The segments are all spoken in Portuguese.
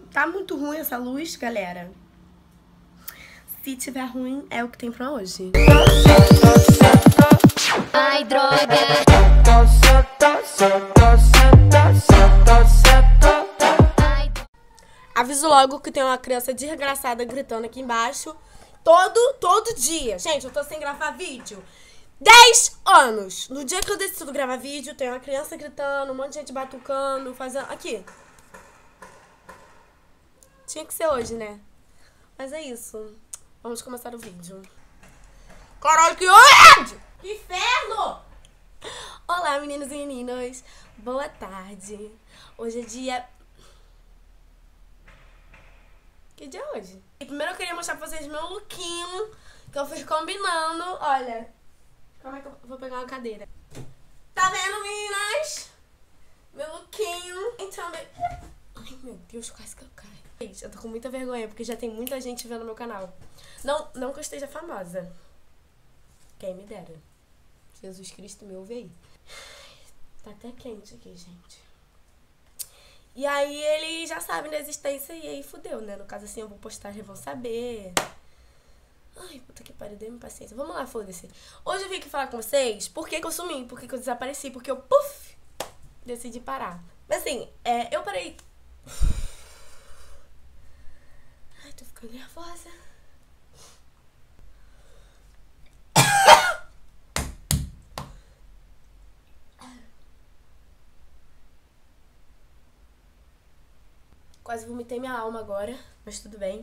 Tá muito ruim essa luz, galera. Se tiver ruim, é o que tem pra hoje. Ai, droga. Aviso logo que tem uma criança desgraçada gritando aqui embaixo. Todo dia. Gente, eu tô sem gravar vídeo 10 anos. No dia que eu decido gravar vídeo, tem uma criança gritando, um monte de gente batucando, fazendo... Aqui. Tinha que ser hoje, né? Mas é isso. Vamos começar o vídeo. Caralho, que ódio! Que inferno! Olá, meninos e meninas. Boa tarde. Hoje é dia... Que dia é hoje? Primeiro eu queria mostrar pra vocês meu lookinho, que eu fui combinando. Olha, como é que eu vou pegar uma cadeira? Tá vendo, meninas? Meu lookinho. Então, ai, meu Deus, quase que eu caio. Gente, eu tô com muita vergonha, porque já tem muita gente vendo meu canal. Não que eu esteja famosa. Quem me dera. Jesus Cristo, me ouve aí. Tá até quente aqui, gente. E aí eles já sabem da existência e aí fudeu, né? No caso assim, eu vou postar, eles vão saber. Ai, puta que pariu, dê-me paciência. Vamos lá, foda-se. Hoje eu vim aqui falar com vocês por que eu sumi, por que eu desapareci, porque eu, puf, decidi parar. Mas assim, eu parei... Ai, tô ficando nervosa. Quase vomitei minha alma agora, mas tudo bem.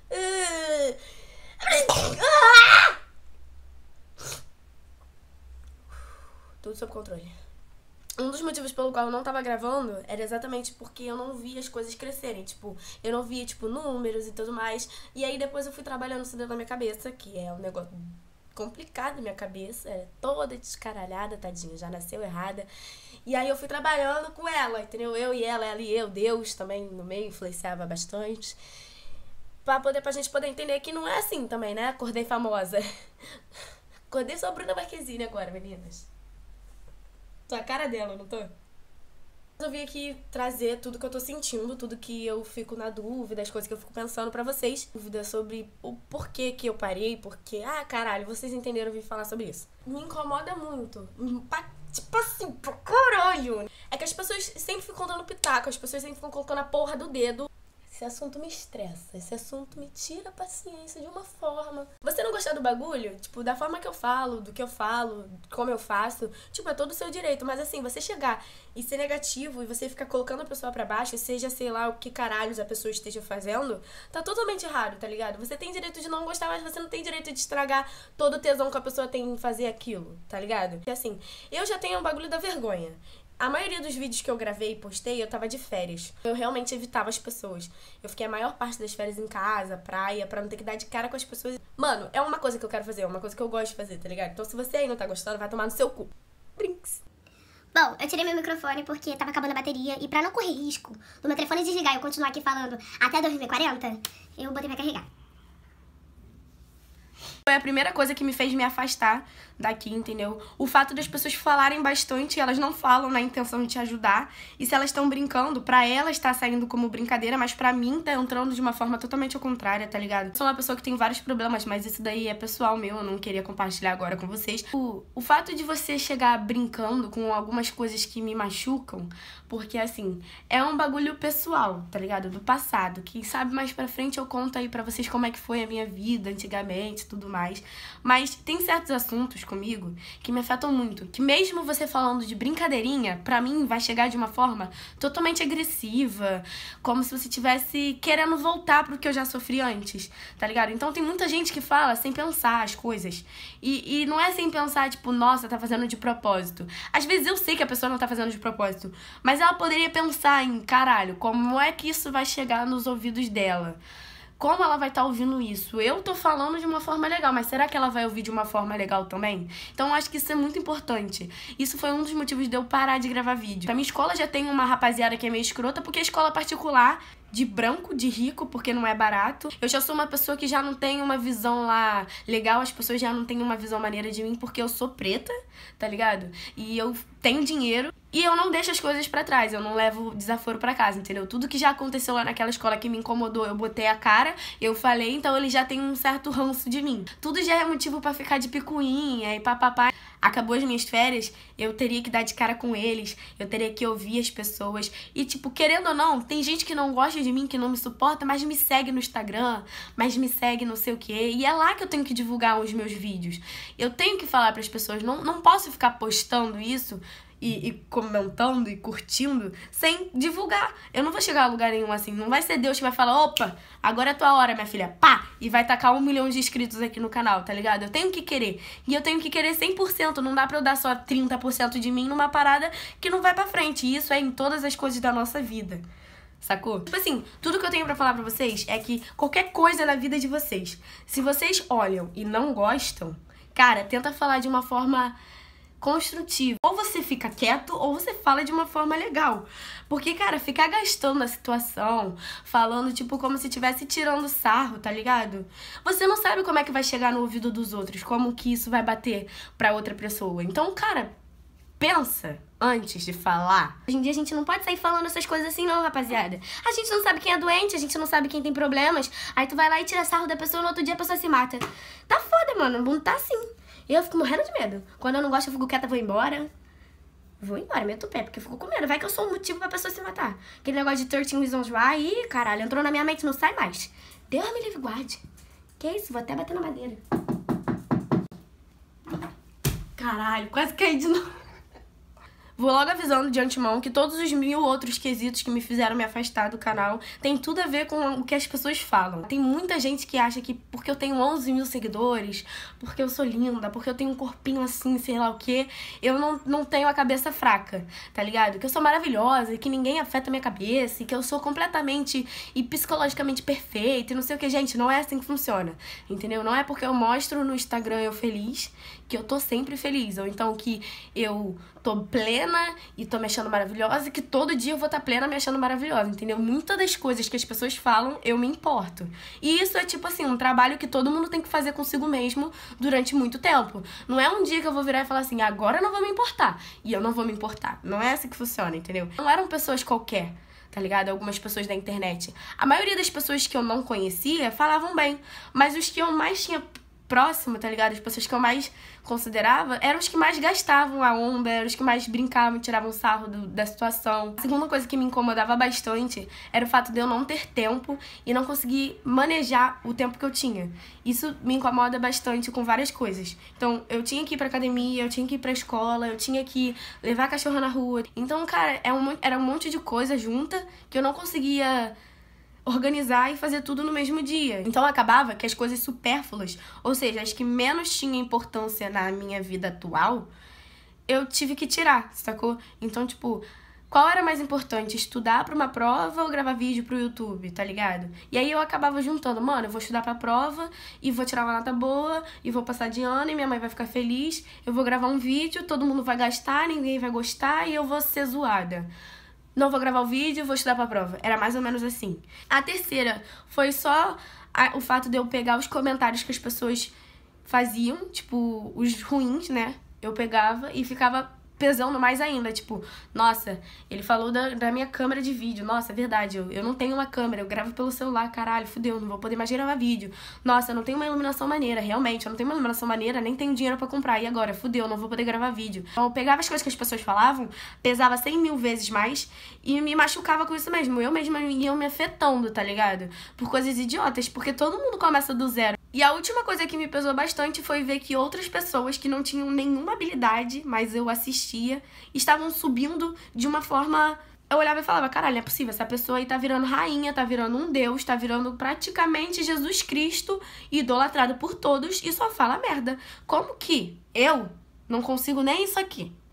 Tudo sob controle. Um dos motivos pelo qual eu não tava gravando era exatamente porque eu não via as coisas crescerem. Tipo, eu não via, tipo, números e tudo mais. E aí depois eu fui trabalhando isso dentro da minha cabeça, que é um negócio complicado na minha cabeça. É toda descaralhada, tadinha, já nasceu errada. E aí eu fui trabalhando com ela, entendeu? Eu e ela e eu, Deus também no meio, influenciava bastante. Pra gente poder entender que não é assim também, né? Acordei famosa. Acordei só a Bruna Marquezine agora, meninas. Tô a cara dela, não tô? Eu vim aqui trazer tudo que eu tô sentindo, tudo que eu fico na dúvida, as coisas que eu fico pensando pra vocês. Dúvida sobre o porquê que eu parei, porque... Ah, caralho, vocês entenderam, eu vim falar sobre isso. Me incomoda muito. Tipo assim, pra caralho. É que as pessoas sempre ficam dando pitaco, as pessoas sempre ficam colocando a porra do dedo. Esse assunto me estressa, esse assunto me tira a paciência de uma forma. Você não gostar do bagulho, tipo, da forma que eu falo, do que eu falo, como eu faço, tipo, é todo o seu direito. Mas assim, você chegar e ser negativo e você ficar colocando a pessoa pra baixo, seja, sei lá, o que caralhos a pessoa esteja fazendo, tá totalmente errado, tá ligado? Você tem direito de não gostar, mas você não tem direito de estragar todo o tesão que a pessoa tem em fazer aquilo, tá ligado? Porque assim, eu já tenho um bagulho da vergonha. A maioria dos vídeos que eu gravei e postei, eu tava de férias. Eu realmente evitava as pessoas. Eu fiquei a maior parte das férias em casa, praia, pra não ter que dar de cara com as pessoas. Mano, é uma coisa que eu quero fazer, é uma coisa que eu gosto de fazer, tá ligado? Então se você aí não tá gostando, vai tomar no seu cu. Brinks. Bom, eu tirei meu microfone porque tava acabando a bateria e pra não correr risco do meu telefone desligar e eu continuar aqui falando até 2040, eu botei pra carregar. Foi a primeira coisa que me fez me afastar daqui, entendeu? O fato das pessoas falarem bastante, elas não falam na intenção de te ajudar. E se elas estão brincando, pra elas tá saindo como brincadeira, mas pra mim tá entrando de uma forma totalmente ao contrário, tá ligado? Eu sou uma pessoa que tem vários problemas, mas isso daí é pessoal meu, eu não queria compartilhar agora com vocês. O fato de você chegar brincando com algumas coisas que me machucam, porque assim, é um bagulho pessoal, tá ligado? Do passado. Quem sabe mais pra frente eu conto aí pra vocês como é que foi a minha vida antigamente e tudo mais. Mas tem certos assuntos comigo que me afetam muito, que mesmo você falando de brincadeirinha, pra mim vai chegar de uma forma totalmente agressiva, como se você estivesse querendo voltar pro que eu já sofri antes, tá ligado? Então tem muita gente que fala sem pensar as coisas, e não é sem pensar, tipo, nossa, tá fazendo de propósito. Às vezes eu sei que a pessoa não tá fazendo de propósito, mas ela poderia pensar em, caralho, como é que isso vai chegar nos ouvidos dela? Como ela vai estar ouvindo isso? Eu tô falando de uma forma legal, mas será que ela vai ouvir de uma forma legal também? Então eu acho que isso é muito importante. Isso foi um dos motivos de eu parar de gravar vídeo. A minha escola já tem uma rapaziada que é meio escrota, porque a escola particular de branco, de rico, porque não é barato. Eu já sou uma pessoa que já não tem uma visão lá legal, as pessoas já não têm uma visão maneira de mim, porque eu sou preta, tá ligado? E eu tenho dinheiro e eu não deixo as coisas pra trás, eu não levo desaforo pra casa, entendeu? Tudo que já aconteceu lá naquela escola que me incomodou, eu botei a cara, eu falei, então ele já tem um certo ranço de mim. Tudo já é motivo pra ficar de picuinha e papapá. Acabou as minhas férias, eu teria que dar de cara com eles, eu teria que ouvir as pessoas. E, tipo, querendo ou não, tem gente que não gosta de mim, que não me suporta, mas me segue no Instagram, mas me segue não sei o quê. E é lá que eu tenho que divulgar os meus vídeos. Eu tenho que falar pras pessoas, não posso ficar postando isso e comentando e curtindo sem divulgar. Eu não vou chegar a lugar nenhum assim. Não vai ser Deus que vai falar, opa, agora é tua hora, minha filha, pá, e vai tacar 1 milhão de inscritos aqui no canal, tá ligado? Eu tenho que querer. E eu tenho que querer 100%. Não dá pra eu dar só 30% de mim numa parada que não vai pra frente. E isso é em todas as coisas da nossa vida. Sacou? Tipo assim, tudo que eu tenho pra falar pra vocês é que qualquer coisa na vida de vocês, se vocês olham e não gostam, cara, tenta falar de uma forma construtivo. Ou você fica quieto, ou você fala de uma forma legal. Porque, cara, ficar gastando a situação, falando, tipo, como se estivesse tirando sarro, tá ligado? Você não sabe como é que vai chegar no ouvido dos outros, como que isso vai bater pra outra pessoa. Então, cara, pensa antes de falar. Hoje em dia a gente não pode sair falando essas coisas assim não, rapaziada. A gente não sabe quem é doente, a gente não sabe quem tem problemas. Aí tu vai lá e tira sarro da pessoa, no outro dia a pessoa se mata. Tá foda, mano, o mundo tá assim. E eu fico morrendo de medo. Quando eu não gosto, eu fico quieta, vou embora. Vou embora, meto o pé, porque eu fico com medo. Vai que eu sou o motivo pra pessoa se matar. Aquele negócio de 13 Reasons Why, ih, caralho, entrou na minha mente, não sai mais. Deus me livre, guarde. Que isso, vou até bater na madeira. Caralho, quase caí de novo. Vou logo avisando de antemão que todos os 1000 outros quesitos que me fizeram me afastar do canal tem tudo a ver com o que as pessoas falam. Tem muita gente que acha que porque eu tenho 11 mil seguidores, porque eu sou linda, porque eu tenho um corpinho assim, sei lá o quê, eu não tenho a cabeça fraca, tá ligado? Que eu sou maravilhosa e que ninguém afeta a minha cabeça e que eu sou completamente e psicologicamente perfeita e não sei o que. Gente, não é assim que funciona, entendeu? Não é porque eu mostro no Instagram eu feliz que eu tô sempre feliz, ou então que eu tô plena e tô me achando maravilhosa, que todo dia eu vou estar plena me achando maravilhosa, entendeu? Muitas das coisas que as pessoas falam, eu me importo. E isso é tipo assim, um trabalho que todo mundo tem que fazer consigo mesmo durante muito tempo. Não é um dia que eu vou virar e falar assim, agora eu não vou me importar, e eu não vou me importar. Não é assim que funciona, entendeu? Não eram pessoas qualquer, tá ligado? Algumas pessoas da internet. A maioria das pessoas que eu não conhecia falavam bem, mas os que eu mais tinha próximo, tá ligado? As pessoas que eu mais considerava eram os que mais gastavam a onda, eram os que mais brincavam, tiravam sarro da situação. A segunda coisa que me incomodava bastante era o fato de eu não ter tempo e não conseguir manejar o tempo que eu tinha. Isso me incomoda bastante com várias coisas. Então, eu tinha que ir pra academia, eu tinha que ir pra escola, eu tinha que levar a cachorra na rua. Então, cara, era um monte de coisa junta que eu não conseguia organizar e fazer tudo no mesmo dia. Então acabava que as coisas supérfluas, ou seja, as que menos tinham importância na minha vida atual, eu tive que tirar, sacou? Então, tipo, qual era mais importante? Estudar pra uma prova ou gravar vídeo pro YouTube, tá ligado? E aí eu acabava juntando, mano, eu vou estudar pra prova e vou tirar uma nota boa e vou passar de ano e minha mãe vai ficar feliz, eu vou gravar um vídeo, todo mundo vai gastar, ninguém vai gostar e eu vou ser zoada. Não vou gravar o vídeo, vou estudar pra prova. Era mais ou menos assim. A terceira foi só o fato de eu pegar os comentários que as pessoas faziam, tipo, os ruins, né? Eu pegava e ficava pesando mais ainda, tipo, nossa, ele falou da minha câmera de vídeo, nossa, é verdade, eu não tenho uma câmera, eu gravo pelo celular, caralho, fudeu, não vou poder mais gravar vídeo, nossa, eu não tenho uma iluminação maneira, realmente, eu não tenho uma iluminação maneira, nem tenho dinheiro pra comprar, e agora, fudeu, não vou poder gravar vídeo. Então eu pegava as coisas que as pessoas falavam, pesava 100 mil vezes mais, e me machucava com isso mesmo, eu mesma ia me afetando, tá ligado? Por coisas idiotas, porque todo mundo começa do zero. E a última coisa que me pesou bastante foi ver que outras pessoas que não tinham nenhuma habilidade, mas eu assistia, estavam subindo de uma forma... Eu olhava e falava, caralho, não é possível, essa pessoa aí tá virando rainha, tá virando um deus, tá virando praticamente Jesus Cristo, idolatrado por todos e só fala merda. Como que eu não consigo nem isso aqui?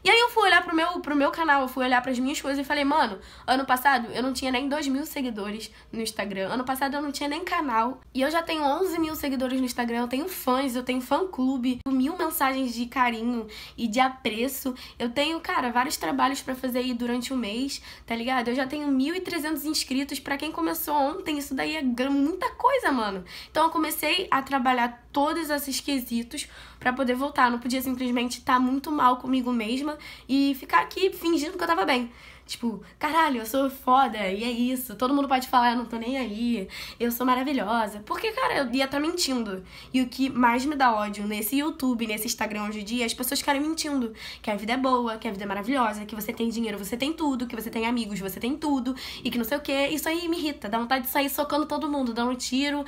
E aí eu fui olhar pro meu canal, eu fui olhar pras minhas coisas e falei, mano, ano passado eu não tinha nem 2.000 seguidores no Instagram. Ano passado eu não tinha nem canal. E eu já tenho 11.000 seguidores no Instagram, eu tenho fãs, eu tenho fã-clube, 1.000 mensagens de carinho e de apreço. Eu tenho, cara, vários trabalhos pra fazer aí durante o mês, tá ligado? Eu já tenho 1.300 inscritos. Pra quem começou ontem, isso daí é muita coisa, mano. Então eu comecei a trabalhar todos esses quesitos pra poder voltar. Eu não podia simplesmente estar muito mal comigo mesma e ficar aqui fingindo que eu tava bem. Tipo, caralho, eu sou foda, e é isso. Todo mundo pode falar, eu não tô nem aí, eu sou maravilhosa. Porque, cara, eu ia estar mentindo. E o que mais me dá ódio nesse YouTube, nesse Instagram hoje em dia, é as pessoas ficarem mentindo. Que a vida é boa, que a vida é maravilhosa, que você tem dinheiro, você tem tudo, que você tem amigos, você tem tudo, e que não sei o quê. Isso aí me irrita, dá vontade de sair socando todo mundo, dando um tiro.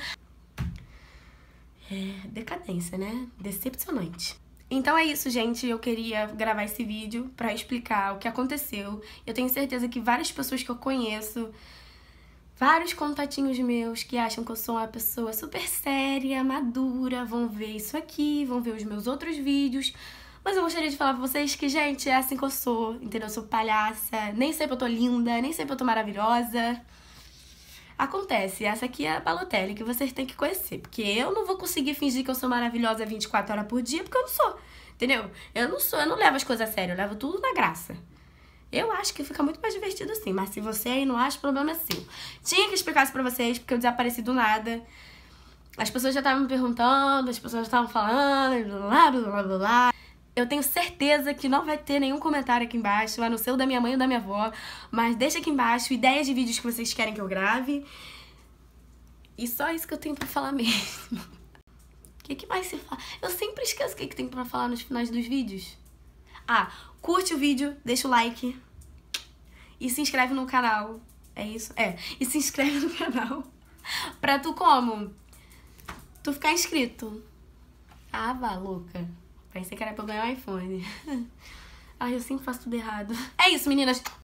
É decadência, né? Decepcionante. Então é isso, gente. Eu queria gravar esse vídeo pra explicar o que aconteceu. Eu tenho certeza que várias pessoas que eu conheço, vários contatinhos meus que acham que eu sou uma pessoa super séria, madura, vão ver isso aqui, vão ver os meus outros vídeos. Mas eu gostaria de falar pra vocês que, gente, é assim que eu sou, entendeu? Eu sou palhaça, nem sempre eu tô linda, nem sempre eu tô maravilhosa. Acontece, essa aqui é a Balotelli que vocês têm que conhecer. Porque eu não vou conseguir fingir que eu sou maravilhosa 24 horas por dia, porque eu não sou. Entendeu? Eu não levo as coisas a sério, eu levo tudo na graça. Eu acho que fica muito mais divertido assim, mas se você aí não acha, o problema é seu. Tinha que explicar isso pra vocês, porque eu desapareci do nada. As pessoas já estavam me perguntando, as pessoas já estavam falando, blá, blá, blá, blá, blá. Eu tenho certeza que não vai ter nenhum comentário aqui embaixo, a não ser o da minha mãe ou da minha avó. Mas deixa aqui embaixo ideias de vídeos que vocês querem que eu grave. E só isso que eu tenho pra falar mesmo. O que mais se fala? Eu sempre esqueço o que tem pra falar nos finais dos vídeos. Ah, curte o vídeo, deixa o like. E se inscreve no canal. É isso? É. E se inscreve no canal. Pra tu como? Tu ficar inscrito. Ah, vá, louca. Pensei que era pra eu ganhar um iPhone. Ai, eu sempre faço tudo errado. É isso, meninas.